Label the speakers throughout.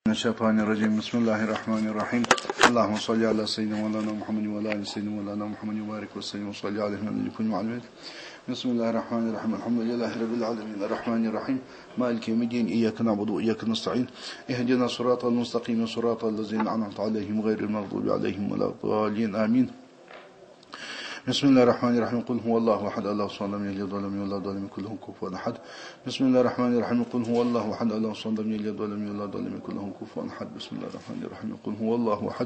Speaker 1: الشيطان الرجيم. بسم الله الرحمن الرحيم. اللهم صل على سيدنا مولانا محمد وعلى ال سيدنا مولانا محمد وبارك وسلم وصل عليه من كل معلومات. بسم الله الرحمن الرحيم. الحمد لله رب العالمين الرحمن الرحيم مالك يوم الدين إياك نعبد وإياك نستعين اهدنا الصراط المستقيم صراط الذين أنعمت عليهم غير المغضوب عليهم ولا الضالين آمين. بسم الله الرحمن الرحيم. قل هو الله أحد الله الصمد لم يلد ولم يولد ولم يكن له كفوا أحد. بسم الله الرحمن الرحيم. قل هو الله أحد الله الصمد لم يلد ولم يولد ولم يكن له كفوا أحد. بسم الله الرحمن الرحيم. قل هو الله أحد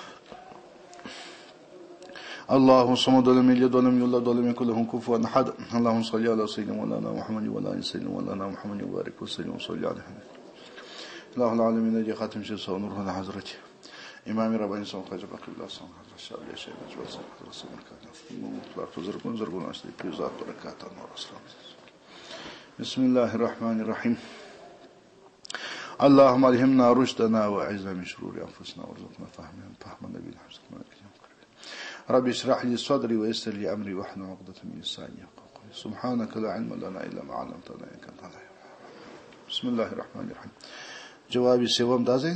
Speaker 1: الله الصمد لم يلد ولم يولد ولم يكن له كفوا أحد. اللهم صل على سيدنا مولانا محمد وعلى ال سيدنا مولانا محمد وبارك وسلم وصل عليه. الله العالمين نجي خاتم شيخ ونور هذا حضرته إمام رباني سون خرج بقي الله سون هذا الشعب شيء مجبور سون هذا رسول الله مطلق زرقون أصلي في زار بركات النور أسلام. بسم الله الرحمن الرحيم. اللهم ألهمنا رشدنا وأعزنا من شرور أنفسنا وارزقنا فهم نبينا محمد. ربي اشرح لي صدري ويسر لي أمري واحلل عقدة من لساني يفقهوا قولي. سبحانك لا علم لنا إلا ما علمتنا إنك أنت العليم الحكيم. بسم الله الرحمن الرحيم. جوابي سوم دازي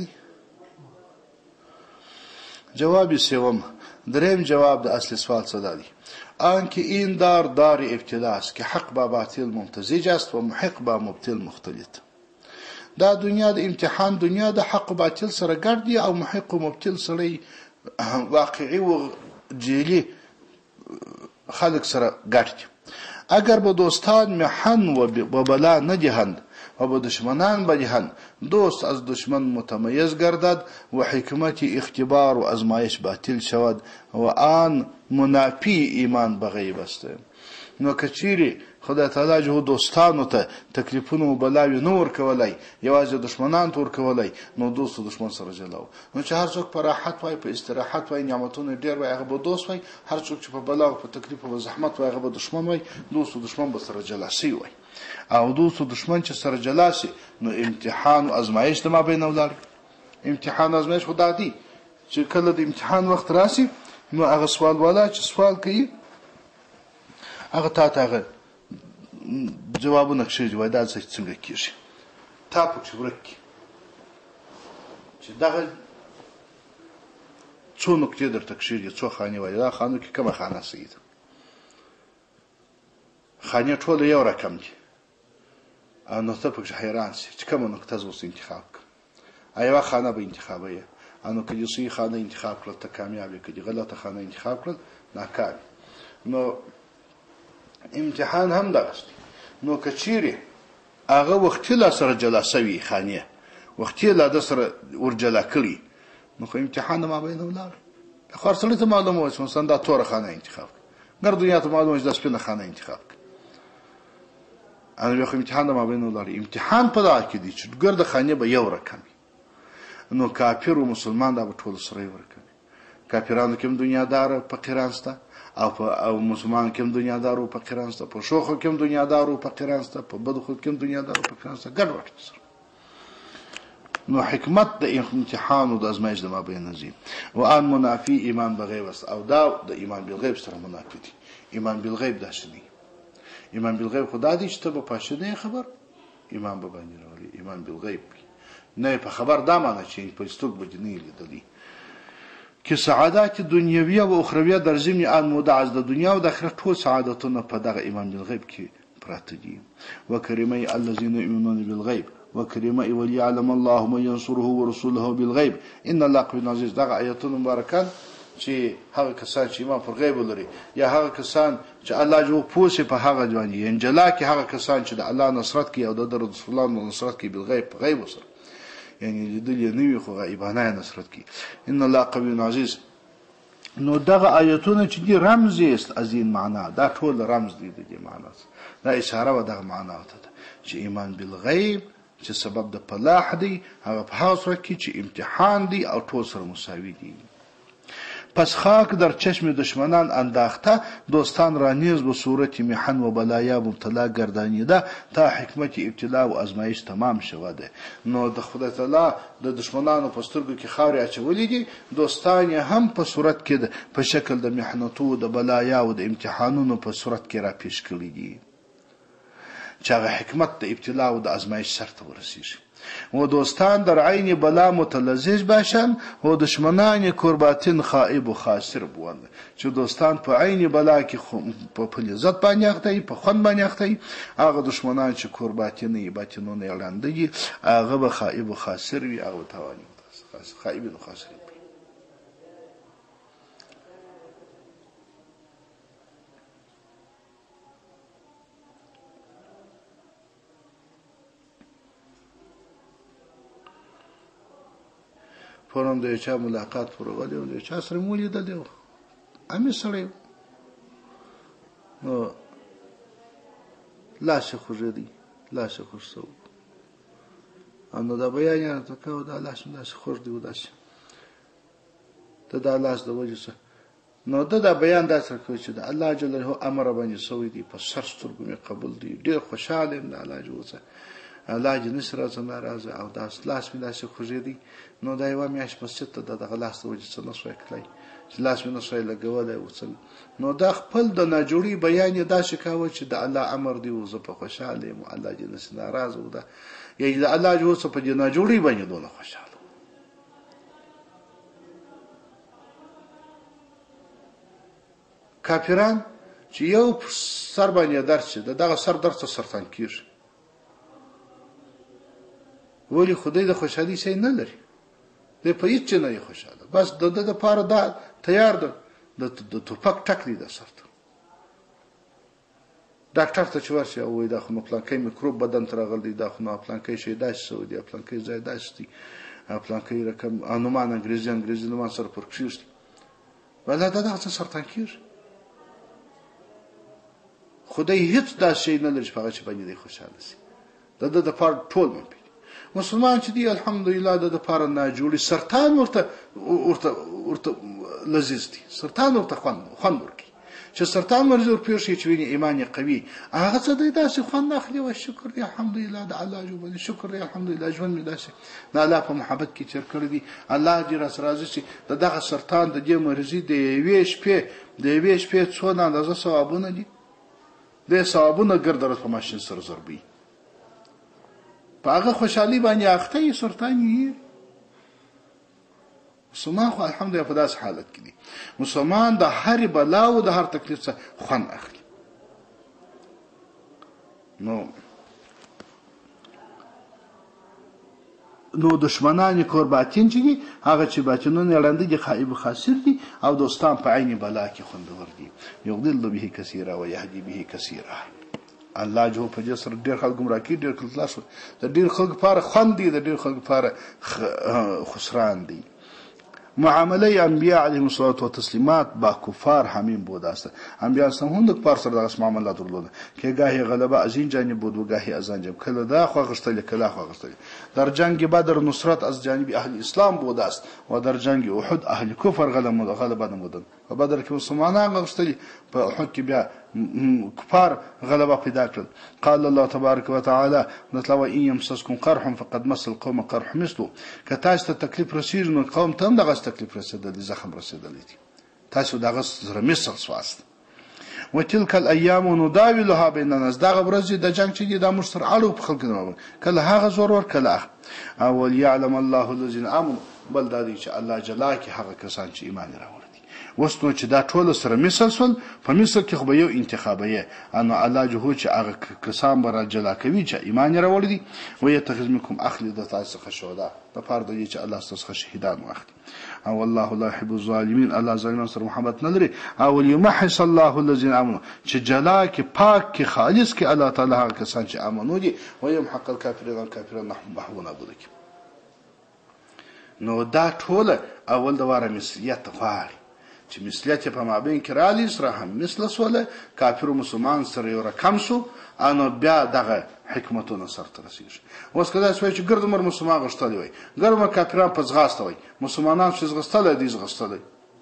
Speaker 1: جوابي سوم درهم جواب ده أصل سوال صدادي آنکه این دار ابتلاء است که حق با باطل ممتزج است و محق با مبتل مختلط. دا دنیا د امتحان دنیا د حق و باطل سره ګرځي او محق و مبتل سره واقعي و جیلی خلق سره ګرځي. اگر به دوستان محن و بلا ندهند و به دشمنان بدهند دوست از دشمن متميز گردد و حکمت اختبار و ازمایش باطل شود و آن منافی ایمان به غیب است. نو کچیری خدای تعالی جو دوستانو ته تکلیفونه و بلاوی نور کولای یوازې دشمنان تور کولای نو دوست و دشمن سره جلاو. نو چې هر څوک په راحت وای په استراحت وای نعمتونه ډیر وای هغه به دوست وای، هر څوک چې په بلا او په تکلیف او زحمت وای هغه به دشمن وای. دوست و دشمن به سره جلاسی وای او دوست و دشمن چې سره جلاسی نو امتحان و ازمایش ما بین اولاد. امتحان ازمایش خدا دی چې کله د امتحان وخت راشي نو هغه سوال والا چې سوال کوي هغه ته هغه جوابونه کښې وای دا څنګه کېږي تا پکې ورکي چې دغه څو نقطې درته کښېږي څو خانې وای دا خانو کې کومه خانه صحیح ده. خانې ټوله یو رقم دي او نو ته پکې حیران شې چې کومه نقطه زه اوس انتخاب کړم یوه خانه به انتخابوې نو که دې صحیح خانه انتخاب کړل ته کامیاب یې که دې غلطه خانه انتخاب کړل ناکام. نو امتحان هم دغسې نو که چیرې هغه وختي لا سره جلا سوي خانې وختي لا د سره ورجلا کړي نو خو امتحان ما بین ولاړ. خو هر سړي ته معلومه وه چې مثلا دا توره خانه انتخاب کړه ګر دنیا ته معلومه چې دا سپینه خانه انتخاب کړه انا بیا خو امتحان ما بین ولاړ. امتحان په دغه کې دی چې ګرده خانې به یو رقم نو کافر و مسلمان دا به ټول سره یو رقم. کافرانو کې هم دنیادار فقیران شته او مسلمان کې هم دنیادار او فقیران شته، په شوخو کې هم دنیادار او فقیران شته، په بدو کې هم دنیادار او فقیران شته ګډوډ سره. نو حکمت د امتحان او د ازمایش د مابین نزي و ان منافی ایمان بغیب است او دا د ایمان بالغیب سره منافی دي. ایمان بالغیب دا شنی ایمان بالغیب خدا دې چې ته به پاشنه خبر ایمان به باندې راولي. ایمان بالغیب نه په خبر دا معنی چې په ستوک به نه لیدلی که سعادت دنیوی و اخروی در ضمن آن موده از دنیا و آخرت ټول سعادتونه په دغه ایمان بالغیب کې پراته دي. و کریمه الذين يؤمنون بالغیب و کریمه وليعلم الله من ينصره ورسوله بالغیب ان الله قوي عزیز. دغه آیاتونه مبارکان چې هغه کسان چې ایمان پر غیب لري یا هغه کسان چې الله جو پوسه په هغه ځواني انجلا کې هغه کسان چې د الله نصرت کوي او د رسول الله نصرت کوي بالغیب غیب سره یعنی دلی نوی خو غیبانه نصرت کی. ان الله قوی عزیز. نو دغه آیتونه چې دی رمز است از این معنا دا ټول رمز دی د دې معنا دا اشاره و دغه معنا ته چې ایمان بالغیب چې سبب د فلاح دی هغه په هغه صورت کې چې امتحان دی او ټول سره مساوي دی. پس خاک در چشم دشمنان انداخته دوستان را نیز به صورت محن و بلایا مبتلا گردانیده تا حکمت ابتلا و ازمایش تمام شوده. نو د خدای تعالی د دشمنانو په سترګو کې خاورې اچولې دي دوستان هم په صورت کې په شکل د محنتو د بلایا او د امتحانونو په صورت کې را پیش کړي دي چې هغه حکمت د ابتلا او د ازمایش سره ورسیږي. و دوستان در عین بلا متلذذ باشند و دشمنان کرباتین خائب و خاسر بوند. چې دوستان په عین بلا کې په لذت باندې اخته وي، په خوند باندې اخته وي، هغه دشمنان چې کرباتین وي، باطنونه یې ړانده وي، هغه به خائب و خاسر وي، هغه به تاواني خائب و خاسر وي. پرون د یو چا ملاقات پرغلی و، د یو چا سره مو لیدلی و، امې سړی و، نو لاس یې خوږېدی، لاس یې خوږ شوی و، نو دا بیان یې راته کوه، دا لاس مې داسې خوږ دی و، داسې د دا لاس د وجې څه. نو ده دا بیان داسې راکوي چې د الله جل جلاله امر باندې شوی دی، په سر سترګو مې قبول دی، ډېر خوشحاله یم د الله جل جلاله، الله دې نشي راځه ناراضه، او دا لاس مې داسې خوږېدی. نو دا یوه میاشت مسجد ته د دغه لاس د وجې څه نه شوی کړی چې لاس مې نه شوی لګولی و څه. نو دا خپل د ناجوړي بیان یې داسې کاوه چې د الله امر دی و زه په خوشحاله یم، الله دې نشي ناراضه و، دا یعنې د الله جل جلاله په دې ناجوړي باندې دونه خوشحاله. کافران چې یو سر باندې درد شي، د دغه سر درد ته سرطان کېږي. ولې خدای د خوشحالي شی نه لري، دی په هېڅ نه یې خوشحاله، بس د ده دپاره دا تیار ده د ټوپک ټک دی د سر ته. ډاکټر ته چې ورشي او وایي دا خو نو پلانکی میکروب بدن ته راغلی دی، دا خو نو پلانکی شی داسې شوی دی، پلانکی ځای داسې دی، پلانکی رقم نومان انګریزي نومان سره پر کښېږدي، والله دا دغه څه سرطان کېږي. خدای هیڅ داسې شی نه لري چې په هغه شي باندې دی خوشحاله شي، د ده دپاره ټول ممکن. مسلمان چې دی الحمدلله د دپاره ناجوړي، سرطان ورته لذیذ دی، سرطان ورته خوند ورکوي. چې سرطان مریض ورپېښ شي چې ویني ایمان یې قوي، هغه څه دی داسې خوند اخلي، و شکر دی الحمدلله د الله جو باندې، شکر دی الحمدلله ژوند مې داسې د الله په محبت کې تېر کړی دی، الله دې راسره راضي شي. د دغه سرطان د دې مریضي د یوې شپې څونه اندازه ثوابونه دي، د ثوابونه ګرد ورځ په ماشین سره ضربوي، په هغه خوشحالي باندې اخته یې سرطان یې. مسلمان خو الحمدلله په داسې حالت کې دی، مسلمان د هرې بلا او د هر تکلیف څخه خوند اخلي. نو دشمنان کور باطن چې دي، هغه چې باطنونه یې ړانده دي، خائب خاسر دي، او دوستان په عین بلا کې خوندور دي. یضل به کثیرا و یهدی به کثیرا. الله جو په دې سره ډېر خلک ګمراه کړي، ډېر خلک خلاص، د ډېر خلکو لپاره خوند دی، د ډېر خلکو لپاره خسران دی. معامله انبیاء علیهم الصلاه والتسلیمات با کفار همین بود است. انبیاء هم د کفار سره دغه معاملات درلوده که گاهی غلبه از این جانب بود و گاهی از آن جانب، کله دا خو غشتل کله خو غشتل. در جنگ بدر نصرت از جانب اهل اسلام بود است و در جنگ احد اهل کفر غلبه نمودند. و بدر کې مسلمانان غشتل، په احد کې بیا کفار غلبه پیدا کړل. قال الله تبارک وتعالى نتلو ان يمسسكم قرح فقد مس القوم قرح مثله. که تاسو ته تکلیف رسیږي نو قوم ته هم دغه تکلیف رسیدلی، زخم رسیدلی دي، تاسو دغه سره مثل سواست. وتلك الايام نداولها بين الناس. دغه ورځې د جنگ چې د موږ سره اړو په خلکو نه، کله هغه زور ور کله اول يعلم الله الذين امنوا. بل دا دی چې الله جلا کې هغه کسان چې ایمان راوړي. اوس نو چې دا ټول سره مثل سول، په مثل کې خو به یو انتخابیه انو الله جهو چې هغه کسان به را جلا کوي چې ایمان راوړي دي. و يتخذ منكم اخلي د تاسو څخه شهدا، د پاره دی چې الله ستاسو شهیدان واخلي. او الله لا يحب الظالمين. الله ظالمان سره محبت نه لري. او يمحص الله الذين امنوا، چې جلا کې پاک کې خالص کې الله تعالی هغه کسان چې امنو دي، و يمحق الكافرين محونا بلک. نو دا ټول اول د واره مثلیت غواړي چې مثلیت په مابین کې رالی سره هم مثل سوله، کافر و مسلمان سره یو رقم سو، انو بیا دغه حکمتونه سرته رسیږي. اوس که داسې وایي چې ګرد عمر مسلمان غښتلی وای، ګرد عمر کافران په ځغاسته وای، مسلمانان چې ځغستلی دی ځغستلی،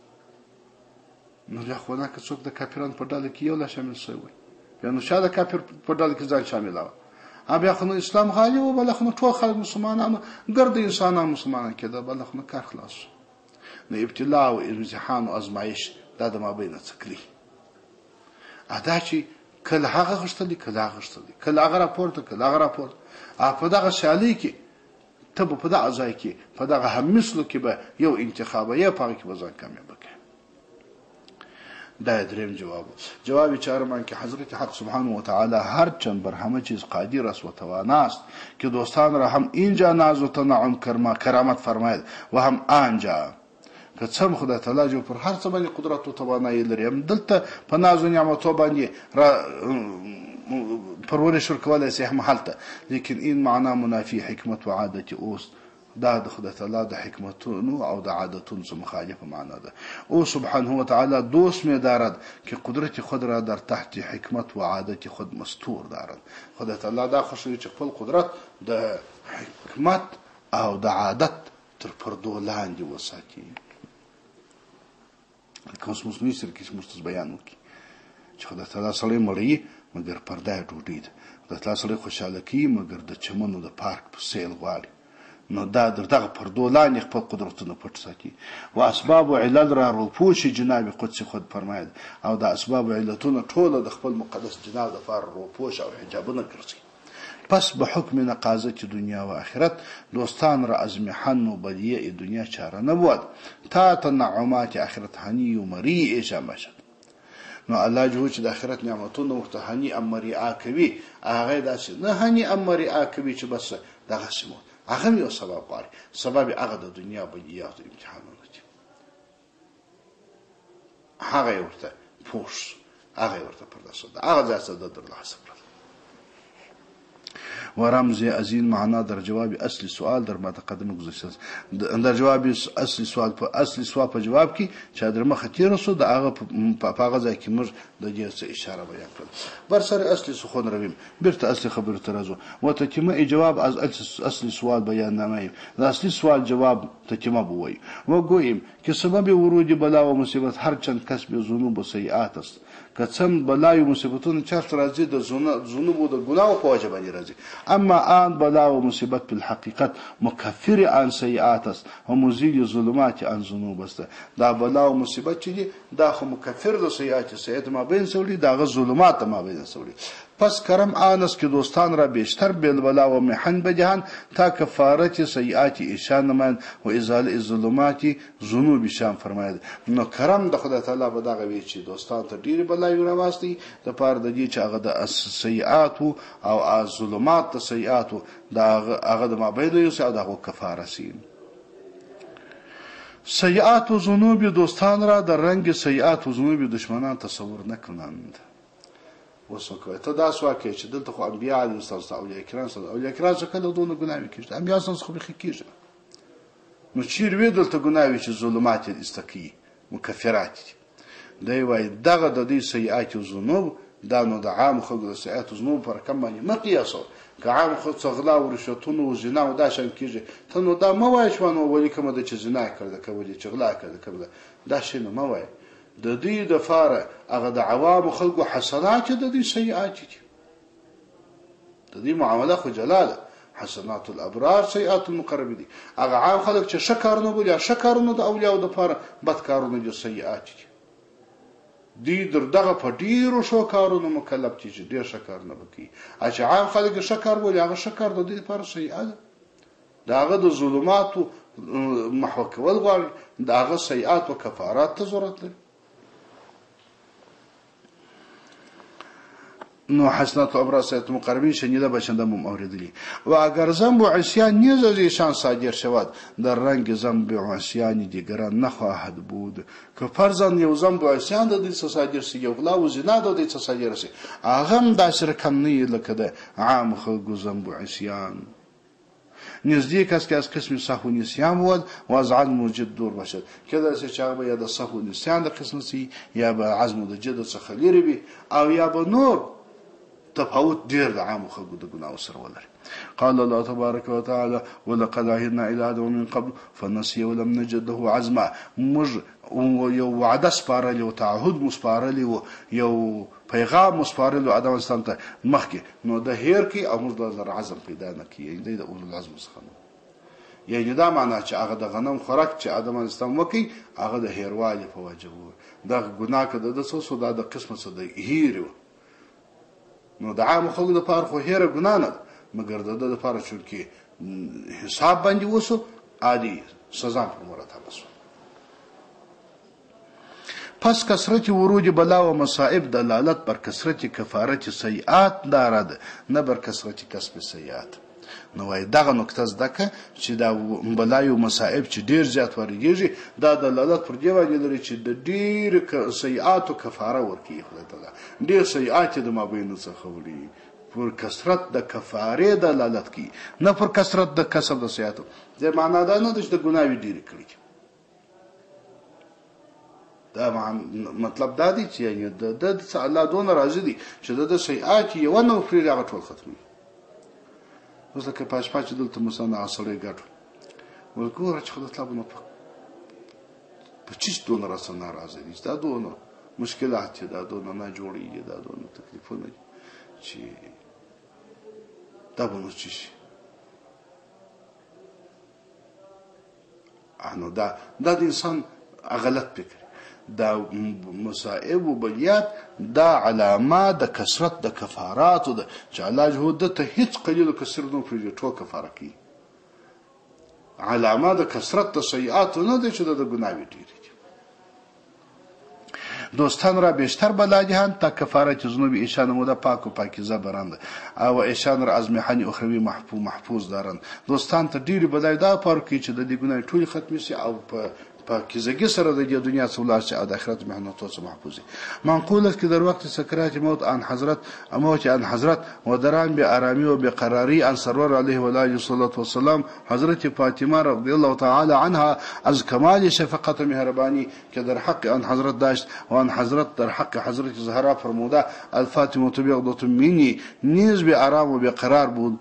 Speaker 1: نو بیا خو نه که څوک د کافرانو په ډله کې یو لا شامل شوی وای، بیا نو چا د کافر په ډله کې ځان شاملوه، بیا خو نو اسلام غالي و، بله خو نو ټول خلک مسلمانانو، ګرد انسانان مسلمانان کېده، بله خو نو کار خلاص شو. نو ابتلاء او امتحان او ازمایش دا د مابین څکلي ادا چې کله هغه غشتلی، کله هغه غشتلی، کله هغه راپورته، کله هغه راپورته. په دغه سیالۍ کې ته به په دغه ځای کې په دغه هممثلو کې به یو انتخابیه په هغه کې به ځان کامیابه کړې. دا دریم جواب چارمان که حضرت حق سبحانه و تعالی هر چند بر همه چیز قادر است و تواناست که دوستان را هم اینجا ناز و تنعم کرامت فرماید و هم آنجا که څم خدای تعالی جو پر هر څه باندې قدرت او توانایي لري، هم دلته په ناز و نعمتو باندې پرورش ورکولی شي، هم هلته. لیکن این معنا منافی حکمت و عادت اوست. دا د خدای تعالی د حکمتونو او د عادتونو څخه مخالفه معنا ده. او سبحانه و تعالی دوست می دارد که قدرت خود را در تحت حکمت و عادت خود مستور دارد. خدای تعالی دا خوشوي چې خپل قدرت د حکمت او د عادت تر پردو لاندې وساتي. لکه اوس مصنوعي سرکش مستز بیان وکړي چې خدای تعالی سړی مړوي مګر پرده ډوډۍ ده، خدای تعالی سړی خوشحاله کوي مګر د چمنو د پارک په سیل غواړي. نو دا در دغه پردو لاندې خپل قدرتونه پټ ساتي. و اسباب و علل را روپوشي جناب قدس خود فرماید، او د اسباب و علتونه ټوله د خپل مقدس جناب دپاره روپوش او حجابونه ګرځي. پس به حکم نقاضت دنیا و آخرت دوستان را از محن و بدیع دنیا چاره نبود تا تنعمات آخرت هنی و مریعشان باشد. نو الله جهو چې د آخرت نعمتونه ورته هنی ام مریعه کوي، هغه داسې نه هنی ام مریعه کوي چې بس دغسې مو هغه هم یو سبب غواړي. سبب هغه د دنیا بدیعات امتحانونه دي، هغه یې ورته پوښ، هغه یې ورته پرداسه ده، هغه ځای څه ده درله حسب و رمز از این معنا در جواب اصلی سوال در ما تقدم گذاشته است. در جواب اصلی سوال په جواب کې چې در مخه تیر شو د هغه په هغه ځای کې موږ د دې څه اشاره بیان کړل. بر سر اصلی سخن رویم بیرته اصلی خبر ترازو و تتمه جواب از اصلی سوال بیان نماییم. د اصلی سوال جواب تتمه بوي و گوییم که سبب ورود بلا و مصیبت هر چند کسب ذنوب و سیئات است. که څم بلای و مصیبتونه چرته راځي د ذنوب او د ګناو په وجه باندې راځي. اما آن بلا و مصیبت بالحقیقت مکفر عن سیئات است و مزیل ظلمات عن ذنوب است. دا بلا و مصیبت چې دي دا خو مکفر د سیئات ما بین سوړي، دا غ ظلمات ما بین سوړي. پس کرم آن است که دوستان را بیشتر بالبلا و محن بدهند تا کفارت سیئات ایشان نمایند و ازاله ظلمات ذنوبشان فرماید. نو کرم د خدای تعالی په دغه وی چې دوستان ته ډیر بلای راوستي د پاره د دې چې هغه د سیئات او ظلمات د سیئات دا هغه د مابین یو څه دغه کفاره سي. سیئات و ذنوب دوستان را در رنگ سیئات و ذنوب دشمنان تصور نکنند. وسوکه ته دا سواکه چې دلته خو انبیاء علیهم السلام اولیاء کرام سره اولیاء کرام څخه کله دونه ګناوي کیږي، انبیاء سره خو به کیږي. نو چیر وی دلته ګناوي چې ظلمات استقی مکفرات دی وای دغه د دې سیئات او ذنوب دا نو د عام خلکو د سیئات او ذنوب پر کم باندې مقیاسو که عام خلک څغلا او رشوتونه او زنا او دا شان کیږي. ته نو دا مو وای شو نو ولی کوم د چې زنا کړل کوي چې غلا کړل کوي دا شی نو مو وای د دې د فاره هغه د عوام خلکو حسنات د دې سیئات دي. د دې معامله خو جلاله حسنات الابرار سیئات المقربین دي. هغه عام خلک چې شکرونه بولي شکرونه د اولیاء د فاره بد کارونه دي سیئات دي. در دغه په ډیرو شو کارونو مکلف دي چې ډیر شکر نه وکړي. چې عام خلک شکر بولي هغه شکر د دې لپاره سیئات ده. هغه د ظلمات محو کول غواړي، د هغه سیئات او کفارات ته ضرورت لري. نو حسنات و ابرار سیئات مقربین شنیده باشنده اوریدلی. و اگر ذنب و عصیان نیز از ایشان صادر شود در رنگ ذنب و عصیان دیگران نخواهد بود. که فرضاً یو ذنب و عصیان د دې څخه صادر شي، یو غلا او زنا د دې څخه صادر شي، هغه هم داسې رقم نه لکه د عام خلکو ذنب و عصیان. نزدیک است که از قسم سهو نسیان بود و از عزم و جد دور باشد. که داسې چې هغه یا د سهو نسیان د قسم سي یا به عزم و د جد څخه لري وي او یا به نور تفاوت دير د عام خلقو د ګناو سره ولري. قال الله تبارك وتعالى ولقد عهدنا الى ادم من قبل فنسي ولم نجد له عزما. موږ یو وعده سپارلی او تعهد مسپارلی او یو پیغام مسپارلی ادم انسان ته مخکې نو د هیر کې او موږ د عزم پیدا نه کیږي د اول العزم څخه. یعنی دا معنا چې هغه د غنم خوراک چې ادم انسان وکي هغه د هیروالي په وجه وو د ګناه کده د څه سودا د قسمه څه د هیر. نو د عام خلکو لپاره خو هیره ګناه نه مګر د لپاره چې حساب باندې وسو عادي سزا پر مرتبه شو. پس کثرت ورود بلا و مصائب دلالت بر کثرت کفارت سیئات دارد نه بر کثرت کسب سیئات. نو وای دغه نقطه زده که چې دا بلای او مصائب چې ډیر زیات ورګیږي دا دلالت پر دی باندې لري چې د ډیر سیئات او کفاره ورکوي خدای تعالی. ډیر سیئات د مابین څخه وړي پر کثرت د کفاره دلالت کوي نه پر کثرت د کسب د سیئاتو. دا معنا دا نه ده چې د ګناوي ډیر کړي. دا مطلب دا دی چې یعنی د الله دونه راضي دي چې د سیئات یو نه پرې هغه ټول ختمي. اوس لکه پاش چې دلته مسانه سړی ګټ ورګوره چې خدای تعالی په چیش دونه راسه ناراضه دي. دا دونه مشکلات دا دونه نه جوړیږي دا دونه تکلیفونه چې دا به نو چیش انو دا د انسان غلط فکر. دا مصائب و بلیات دا علامه د کثرت د کفاراتو ده چې الله جهود ته هیڅ قلیل و کثیر نه پرېږدي ټول کفاره کوي. علامه د کثرت د سیئاتو نه ده چې د ګناوې ډېرې دي. دوستان را بیشتر بلا جهان تا کفارت ذنوب ایشان موده پاک و پاکیزه برند او ایشان را از میحن اخروی محفوظ دارند. دوستان ته ډېرې بلای دا پاره کوي چې د دې ګناوې ټولې ختمې شي او په پاکیزگی سره د دنیا څخه ولاړ شي او د آخرت محنتو څخه محفوظ. منقول است که در وقت سکرات موت عن حضرت و دران به آرامی و به قراری عن سرور علیه و آله و سلام حضرت فاطمه رضی الله تعالی عنها از کمال شفقت و مهربانی که در حق آن حضرت داشت و آن حضرت در حق حضرت زهرا فرموده الفاطمه بیغضة منی نیز به آرام و به قرار بود.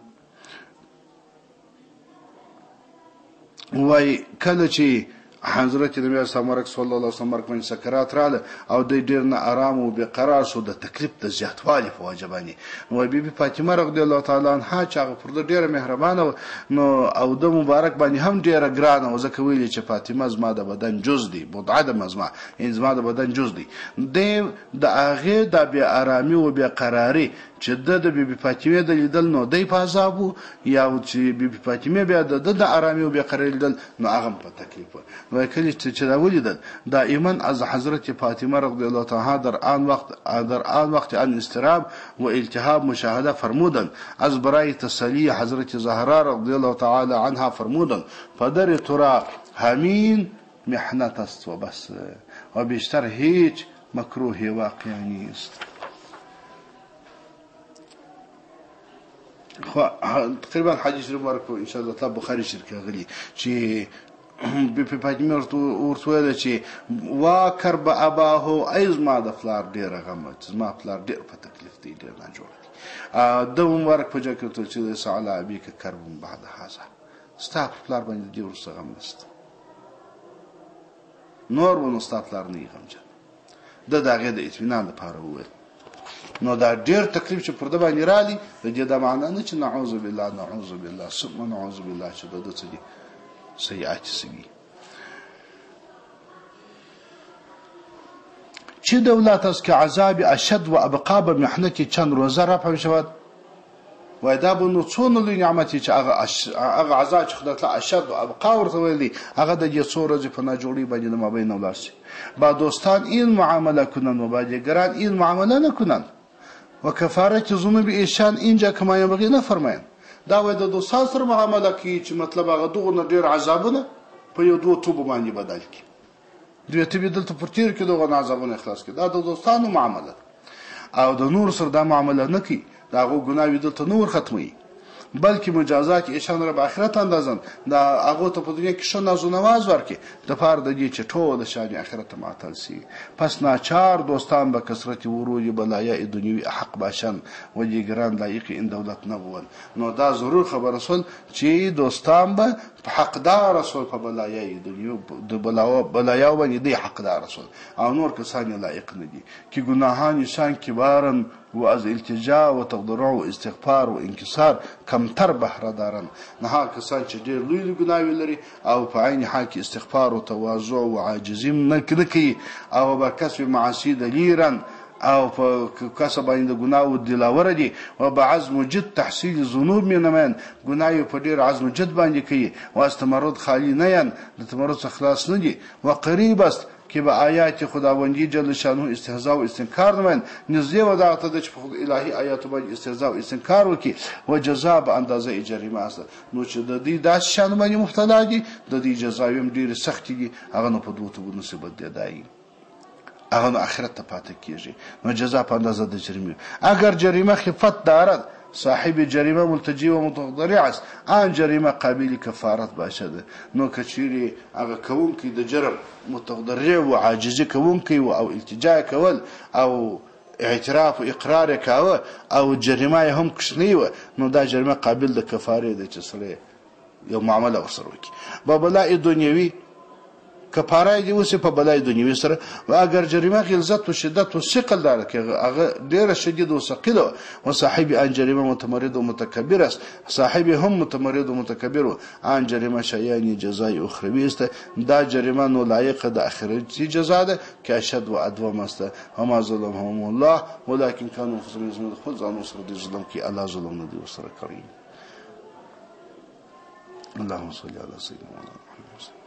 Speaker 1: وای کله چې حضرت نبی اسلام صلی الله علیه وسلم باندې سکرات رااله او د ډیر نه آرام او به قرار شو د تکلیف د زیاتوالي په وجه باندې. نو بیبي فاطمه رضی الله تعالی عنها چې هغه پر ډیره مهربانه نو او د مبارک باندې هم ډیره ګرانه او ځکه ویلي چې فاطمه زما د بدن جز دی بضعه د مزما ان زما د بدن جز دی. د هغه د بې آرامي او بې قراري چې د بیبي فاطمه د لیدل نو دی په عذاب یا چې بیبي فاطمه بیا د آرامي او بې قراري لیدل نو هغه په تکلیف. و کلی چې دا ولیدل دائما از حضرت فاطمه رضی الله تعالی در آن وقت عن استراب و التهاب مشاهده فرمودند از برای تسلی حضرت زهرا رضی الله تعالی عنها فرمودند پدر تو را همین محنت است و بس و بیشتر هیچ مکروه واقع نیست. تقریبا حدیث مبارک ان شاء الله تعالی بخاری شریف غلی چې بیبي فاطمه ورته ویل چې وا کرب اباهو ایز ما د فلار ډیره غم زما فلار ډیر په تکلیف دی ډیر نه جوړ دی. د مبارک په جګه ته چې سعاله ابي ک کرب بعد هذا ستا فلار باندې دی ورسره غم نست نور ونه ستا فلار نه غمجن د دغه د اطمینان لپاره وویل. نو دا ډیر تکلیف چې پر د باندې رالي د دې د معنا نه چې نعوذ بالله ثم نعوذ بالله چې د څه دي سیئات سوی. چه دولت است که عذاب اشد و ابقا به محنتی چند روزه رفع شود و دا به نو څونه لوی نعمتي چې هغه عذاب چې خدای تعالی اشد و ابقا ورته ویلي هغه د دې څو ورځې په ناجوړي باندې د مابین ولاړ شي. با دوستان این معامله کنند و با دیگران این معامله نکنند و کفارت ذنوب ایشان اینجا کما یبغی نفرمایند. دا وای د دوستان سره معامله کوي چې مطلب هغه دغه ډیر عذابونه په یو دوه توبه باندې بدل کی دوی ته بدل ته پرتیر کې دغه عذابونه اخلاص کی. دا د دوستانو معامله او د نور سره دا معامله نه کی دا غو ګناوی دلته نور ختمي بلکې مجازات ایشان را په آخرت اندازن دا هغه ته په دنیا کې شنه ناز نواز ورکي د پاره د دې چې ټول شان آخرت معطل سي. پس ناچار دوستان به کثرت ورود بلایا دنیوي حق باشن و دیگران لایق این دولت نبود. نو دا ضرور خبر رسول چې دوستان به حقدار رسول په بلایای دنیو د بلایا باندې دی حقدار رسول او نور کسان لایق نه دي چې ګناهان انسان کبارن و از التجا و تضرع و استغفار و انکسار کمتر بهره دارن. نه کسان چې ډېر لوی ګناوي لري او په عین حال کې استغفار او تواضع او عاجزي نه کوي او به کسب معاصي دلیرن او په کسه باندې د ګناه دلاوره دي او بعزم جد تحصیل ذنوب منمن ګناه په ډیر عزم جد باندې کوي او استمرد خالی نه ین د تمرد څخه خلاص نه دي وقریب است که به آیات خداوندی جل شانه استهزاء و استنکار نمایند نزدې وداعت د الهی آیات باندې استهزاء و استنکار وکي و جزاء به اندازه جریمه است نو چې د دې داس شان باندې مبتلا دي د دې جزا هم ډیر سخت دي هغه نه په دوه تو نسبت دی دای هغه نو آخرت ته پاتې کیږي نو جزاء په اندازه د جریمه اگر جریمه خفت دارد صاحب جریمه ملتجی و متضرع است آن جریمه قابل کفارت باشد نو کچیری هغه کوونکی د جرم متضرع و عاجزی کوونکی او التجا کول او اعتراف و اقرار کاوه او جریمه هم کشنی و نو دا جریمه قابل د کفاره ده چې سره یو معامله ورسره وکي په بلای دنیوي کفاره دی اوس په بلای دنیوي سره و اگر جریمه غلظت و شدت و ثقل داره که هغه ډیره شدید و ثقيل و صاحب ان جریمه متمرد و متکبر است صاحب هم متمرد و متکبر و ان جریمه شیانی جزای اخروی است دا جریمه نو لایق د اخرتی جزا ده که اشد و ادوم است هم ظلمهم الله ولكن كانوا خصوصا خود ځان سره د ظلم کې الله ظلم نه دی سره کوي اللهم صل على سيدنا محمد